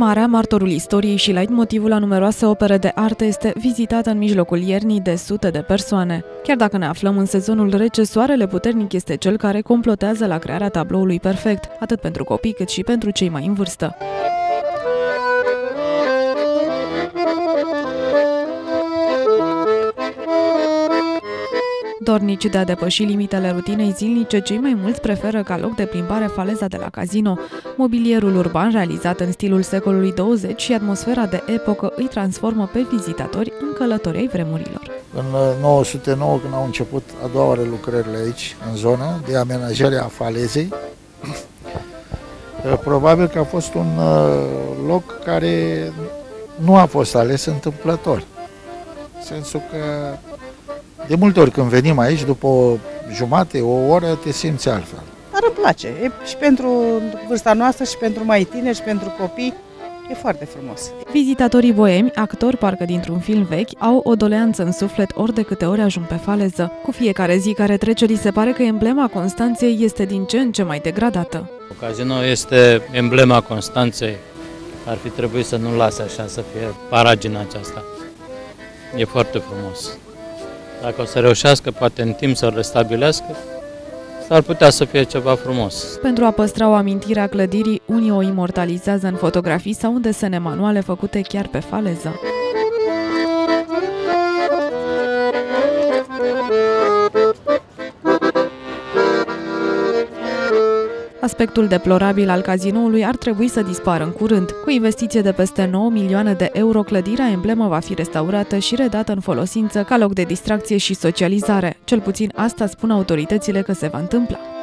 Marea, martorul istoriei și leitmotivul la numeroase opere de artă, este vizitată în mijlocul iernii de sute de persoane. Chiar dacă ne aflăm în sezonul rece, soarele puternic este cel care complotează la crearea tabloului perfect, atât pentru copii cât și pentru cei mai în vârstă. Dornici de a depăși limitele rutinei zilnice, cei mai mulți preferă ca loc de plimbare faleza de la Casino. Mobilierul urban, realizat în stilul secolului 20 și atmosfera de epocă, îi transformă pe vizitatori în călători ai vremurilor. În 909, când au început a doua oară lucrările aici, în zonă, de amenajare a falezei, probabil că a fost un loc care nu a fost ales întâmplător. În sensul că de multe ori când venim aici, după o jumătate, o oră, te simți altfel. Dar îmi place. E și pentru vârsta noastră, și pentru mai tineri, și pentru copii. E foarte frumos. Vizitatorii boemi, actori parcă dintr-un film vechi, au o doleanță în suflet ori de câte ori ajung pe faleză. Cu fiecare zi care trece, li se pare că emblema Constanței este din ce în ce mai degradată. Casino este emblema Constanței. Ar fi trebuit să nu lase așa, să fie paragina aceasta. E foarte frumos. Dacă o să reușească, poate în timp să-l restabilească, s-ar putea să fie ceva frumos. Pentru a păstra o amintire a clădirii, unii o imortalizează în fotografii sau în desene manuale făcute chiar pe faleză. Aspectul deplorabil al cazinoului ar trebui să dispară în curând. Cu investiție de peste 9 milioane de euro, clădirea emblemă va fi restaurată și redată în folosință ca loc de distracție și socializare. Cel puțin asta spun autoritățile că se va întâmpla.